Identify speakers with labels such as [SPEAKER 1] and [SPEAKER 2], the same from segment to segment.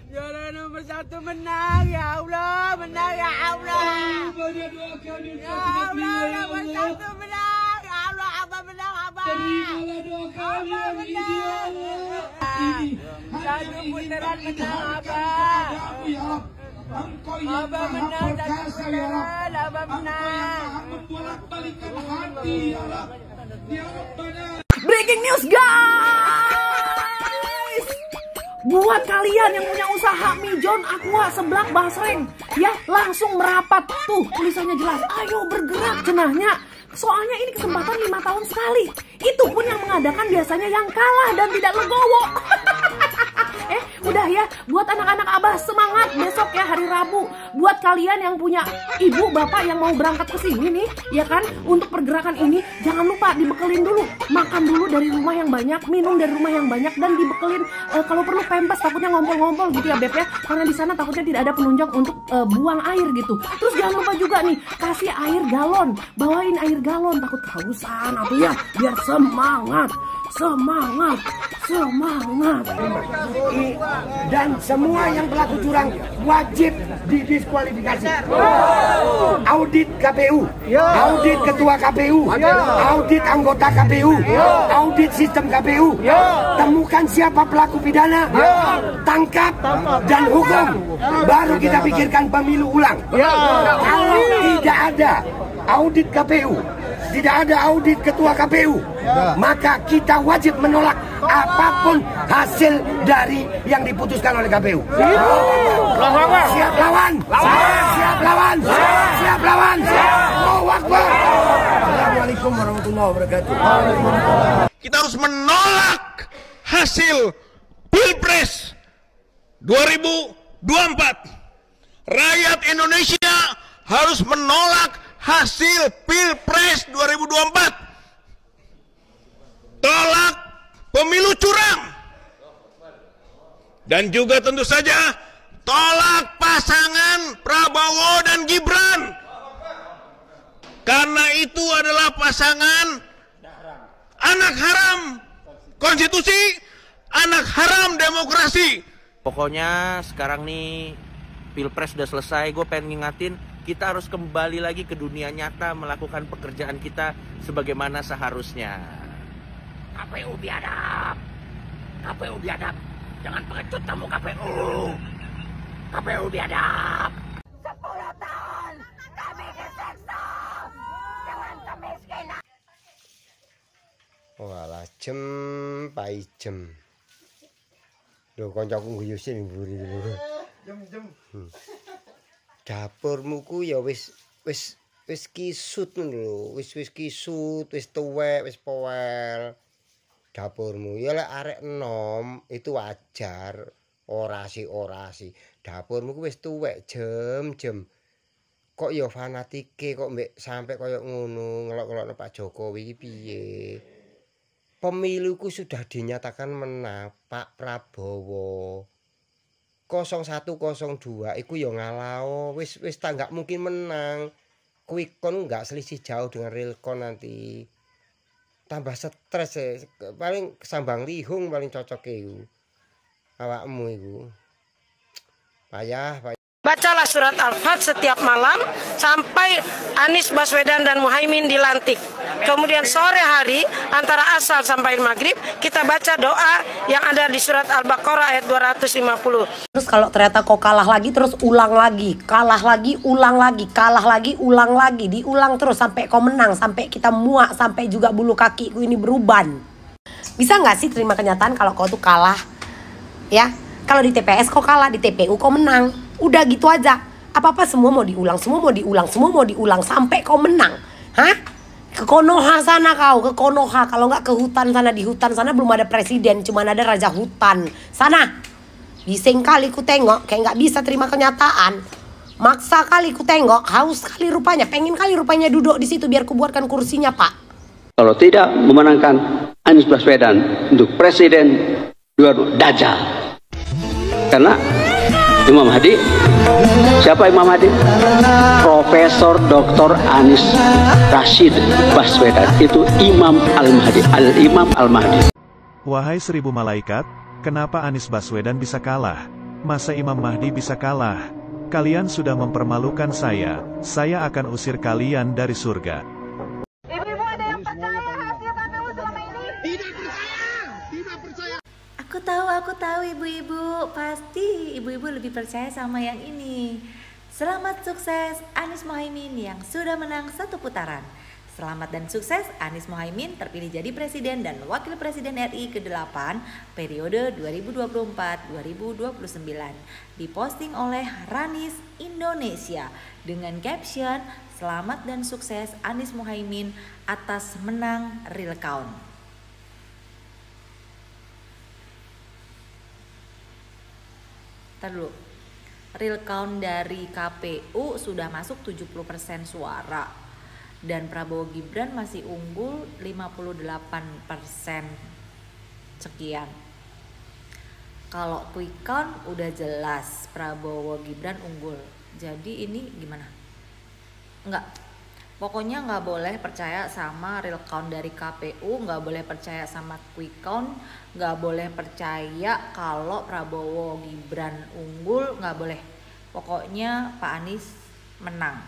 [SPEAKER 1] Juara nomor 1 menang, ya Allah, menang ya Allah. Ya Allah, nomor 1 menang, ya Allah, Abah menang, Abah. Terimalah doa kami yang ideal. Satu putaran menang, Abah. Abah menang, satu putaran, Abah menang.
[SPEAKER 2] Breaking news guys, buat kalian yang punya usaha Mijon, Aqua, Seblak, Basreng, ya langsung merapat. Tuh tulisannya jelas, ayo bergerak cenahnya. Soalnya ini kesempatan 5 tahun sekali. Itu pun yang mengadakan biasanya yang kalah dan tidak legowo. Udah ya, buat anak-anak Abah semangat besok ya hari Rabu. Buat kalian yang punya ibu bapak yang mau berangkat ke sini nih, ya kan, untuk pergerakan ini jangan lupa dibekelin dulu, makan dulu dari rumah yang banyak, minum dari rumah yang banyak, dan dibekelin kalau perlu pempes, takutnya ngompol-ngompol gitu ya Beb ya, karena di sana takutnya tidak ada penunjang untuk buang air gitu. Terus jangan lupa juga nih kasih air galon, bawain air galon, takut kehausan atau ya, biar semangat.
[SPEAKER 3] Dan semua yang pelaku curang wajib didiskualifikasi. Audit KPU, audit ketua KPU, audit anggota KPU, audit sistem KPU. Temukan siapa pelaku pidana, tangkap dan hukum. Baru kita pikirkan pemilu ulang. Kalau tidak ada audit KPU, tidak ada audit ketua KPU, maka kita wajib menolak apapun hasil dari yang diputuskan oleh KPU. Siap lawan, siap lawan, siap lawan. Allahu Akbar. Assalamualaikum warahmatullahi wabarakatuh.
[SPEAKER 4] Kita harus menolak hasil Pilpres 2024. Rakyat Indonesia harus menolak hasil Pilpres 2024. Tolak pemilu curang. Dan juga tentu saja tolak pasangan Prabowo dan Gibran. Karena itu adalah pasangan anak haram konstitusi, anak haram demokrasi.
[SPEAKER 5] Pokoknya sekarang nih Pilpres sudah selesai, gue pengen ngingatin kita harus kembali lagi ke dunia nyata melakukan pekerjaan kita sebagaimana seharusnya. KPU biadab, KPU biadab, jangan pengecut kamu KPU. KPU biadab.
[SPEAKER 2] 10 tahun kami disiksa dengan kemiskinan.
[SPEAKER 3] Walah jem, pai jem. Lho kancaku nguyusin mburi lho. Jem. Dapurmu ku ya wis kisut lho, wis kisut, wis tuwek, wis powel. Dapurmu ya lek arek enom itu wajar, orasi. Dapurmu ku wis tuwek, jem. Kok ya fanatike kok mbek sampe koyo ngono ngelok-ngelokno Pak Jokowi iki piye? Pemiluku sudah dinyatakan menang Pak Prabowo. 0102 iku ya ngalao, wis tak nggak mungkin menang. Quick count nggak selisih jauh dengan real count nanti. Tambah stres paling sambang lihung paling cocok iku. Awakmu iku. Payah.
[SPEAKER 6] Bacalah surat Al-Fat setiap malam sampai Anies Baswedan dan Muhaimin dilantik. Kemudian sore hari antara asar sampai maghrib kita baca doa yang ada di surat Al-Baqarah ayat 250.
[SPEAKER 7] Terus kalau ternyata kok kalah lagi terus ulang lagi, kalah lagi, ulang lagi, kalah lagi, ulang lagi, diulang terus sampai kau menang, sampai kita muak, sampai juga bulu kakiku ini beruban. Bisa nggak sih terima kenyataan kalau kau tuh kalah? Ya, kalau di TPS kau kalah, di TPU kau menang. Udah gitu aja. Apa-apa semua mau diulang sampai kau menang. Hah? Ke Konoha sana kau, ke Konoha. Kalau nggak ke hutan sana, di hutan sana belum ada presiden, cuma ada raja hutan. Sana. Bising kali ku tengok, kayak nggak bisa terima kenyataan. Maksa kali ku tengok, haus kali rupanya, pengen kali rupanya duduk di situ biar ku buatkan kursinya, Pak.
[SPEAKER 8] Kalau tidak memenangkan Anies Baswedan untuk presiden, dua-dua Dajjal. Karena Imam Mahdi, siapa Imam Mahdi? Profesor Dr. Anies Rashid Baswedan, itu Imam Al-Mahdi, Al-Imam Al-Mahdi.
[SPEAKER 9] Wahai 1000 malaikat, kenapa Anies Baswedan bisa kalah? Masa Imam Mahdi bisa kalah? Kalian sudah mempermalukan saya akan usir kalian dari surga.
[SPEAKER 1] Ibu-ibu ada yang percaya hasil KPU selama ini? Tidak percaya.
[SPEAKER 10] Aku tahu ibu-ibu, pasti ibu-ibu lebih percaya sama yang ini. Selamat sukses Anies Mohaimin yang sudah menang 1 putaran. Selamat dan sukses Anies Mohaimin terpilih jadi Presiden dan Wakil Presiden RI ke-8 periode 2024-2029. Diposting oleh Ranis Indonesia dengan caption "Selamat dan sukses Anies Mohaimin atas menang real count". Ntar dulu. Real count dari KPU sudah masuk 70% suara. Dan Prabowo Gibran masih unggul 58% sekian. Kalau quick count udah jelas Prabowo Gibran unggul. Jadi ini gimana? Pokoknya nggak boleh percaya sama real count dari KPU, nggak boleh percaya sama quick count, nggak boleh percaya kalau Prabowo Gibran unggul, nggak boleh. Pokoknya Pak Anies menang.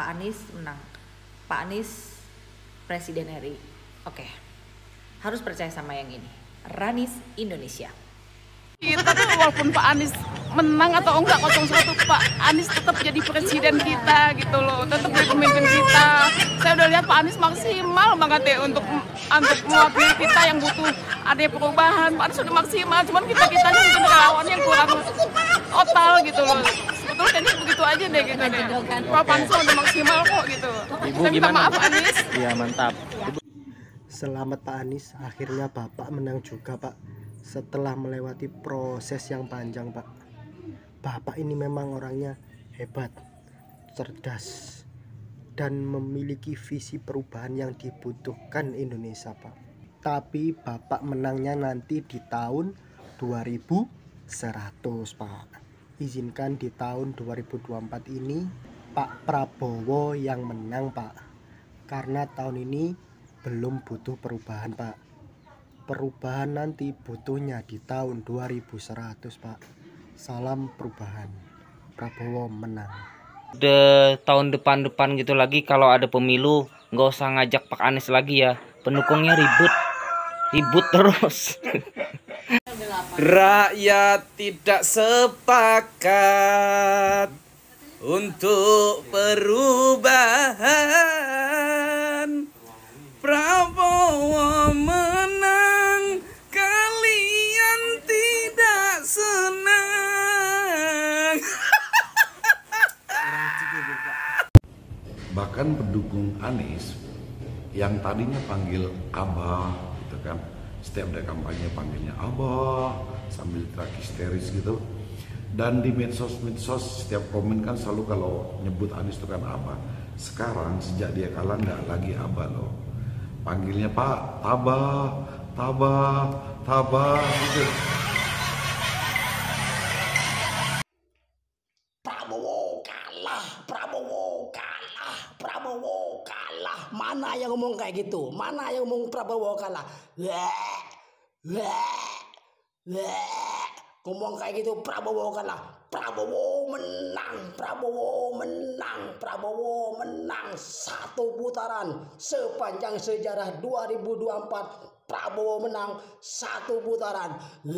[SPEAKER 10] Pak Anies Presiden RI. Oke. Harus percaya sama yang ini. Ranis Indonesia.
[SPEAKER 11] Kita tuh walaupun Pak Anies menang atau enggak 01, Pak Anies tetap jadi presiden kita gitu loh. Tetap jadi pemimpin kita. Saya udah lihat Pak Anies maksimal banget ya untuk mewakili kita yang butuh ada perubahan. Pak Anies sudah maksimal, cuman kita-kitanya mungkin relawannya yang kurang total gitu loh. Sebetulnya ini begitu aja deh gitu deh. Pak Anies udah maksimal kok gitu.
[SPEAKER 5] Ibu
[SPEAKER 11] Saya minta
[SPEAKER 5] gimana?
[SPEAKER 11] maaf Anies.
[SPEAKER 5] Iya mantap.
[SPEAKER 12] Selamat Pak Anies, akhirnya Bapak menang juga Pak. Setelah melewati proses yang panjang Pak. Bapak ini memang orangnya hebat, cerdas, dan memiliki visi perubahan yang dibutuhkan Indonesia Pak. Tapi Bapak menangnya nanti di tahun 2100 Pak. Izinkan di tahun 2024 ini Pak Prabowo yang menang Pak. Karena tahun ini belum butuh perubahan Pak. Perubahan nanti butuhnya di tahun 2100 Pak. Salam perubahan. Prabowo menang.
[SPEAKER 13] Udah tahun depan gitu lagi kalau ada pemilu nggak usah ngajak Pak Anies lagi ya. Pendukungnya ribut terus.
[SPEAKER 14] Rakyat tidak sepakat untuk perubahan. Prabowo menang, kalian tidak senang.
[SPEAKER 15] Bahkan pendukung Anies yang tadinya panggil Abah gitu kan, setiap ada kampanye panggilnya Abah sambil teriak histeris gitu. Dan di medsos setiap komen kan selalu kalau nyebut Anies itu kan Abah. Sekarang sejak dia kalah nggak lagi Abah loh, panggilnya Pak Tabah gitu.
[SPEAKER 3] Prabowo kalah. Mana yang ngomong kayak gitu? Mana yang ngomong Prabowo kalah? Ngomong kayak gitu, Prabowo kalah. Prabowo menang. Prabowo menang 1 putaran sepanjang sejarah 2024. Prabowo menang 1 putaran.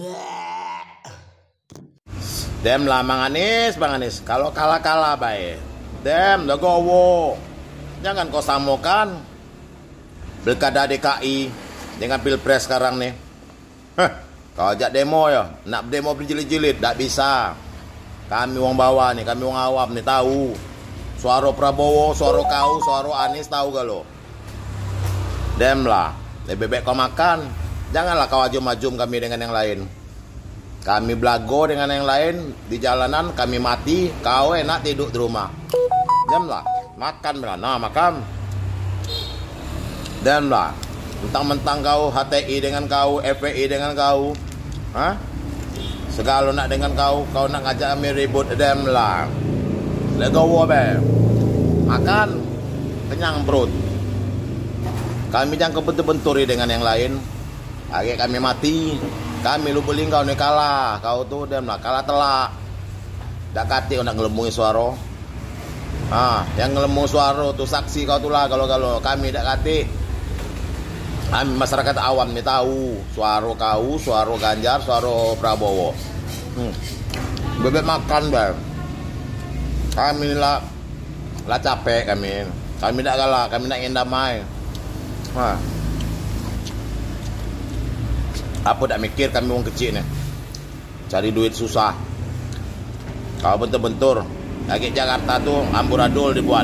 [SPEAKER 4] Dem lah Bang Anies. Kalau kalah baik. Dem legowo. Jangan kau samakan Pilkada DKI dengan Pilpres sekarang nih. Kau ajak demo ya, nak demo berjilid-jilid, tak bisa. Kami wong bawah nih, kami wong awam nih tahu. Suara Prabowo, suara kau, suara Anies tahu gak lo? Dem lah, lebih baik kau makan. Janganlah kau ajum-ajum kami dengan yang lain. Kami belago dengan yang lain di jalanan, kami mati, kau enak tidur di rumah. Dem lah, makan lah, nah makan. Dem lah, mentang-mentang kau HTI dengan kau, FPI dengan kau, segala nak dengan kau nak ngajak kami ribut. Dem lah, legowo be, makan, kenyang perut. Kami jangan kebentur-benturi dengan yang lain. Akhirnya kami mati, kami lu beling kau nih kalah, kau tuh dem lah kalah telak. Tak kati nak ngelemui suara. Yang ngelemu suara tu saksi kau tu lah kalau kami tak kati. Kami masyarakat awam ni tahu suara kau, suara Ganjar, suara Prabowo. Bebek makan bar. Kami lah capek kami. Kami tak galak, kami nak ingin damai. Apa tak mikir kami orang kecil ni. Cari duit susah. Kalau bentur-bentur, lagi Jakarta tu amburadul dibuat.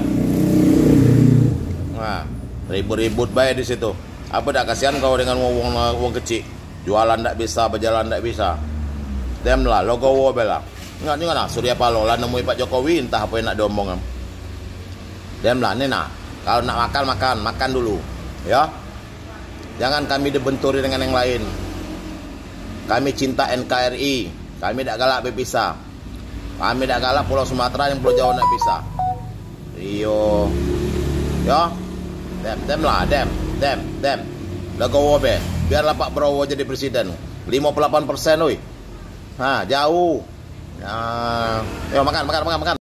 [SPEAKER 4] Ribut-ribut baik di situ. Apa tak kasihan kau dengan wong kecil. Jualan tak bisa, berjalan tak bisa. Dem lah, logowo bela. Ingat lah, Surya Paloh lah nemui Pak Jokowi, entah apa yang nak diomong. Dem lah, ni nak. Kalau nak makan dulu. Ya. Jangan kami dibenturi dengan yang lain. Kami cinta NKRI. Kami tak galak berpisah. Kami tak galak Pulau Sumatera yang Pulau Jawa nak pisah. Iyo. Ya. Dem lah. Legowo be. Biarlah Pak Prabowo jadi presiden. 58%, oi. Jauh. Yo makan.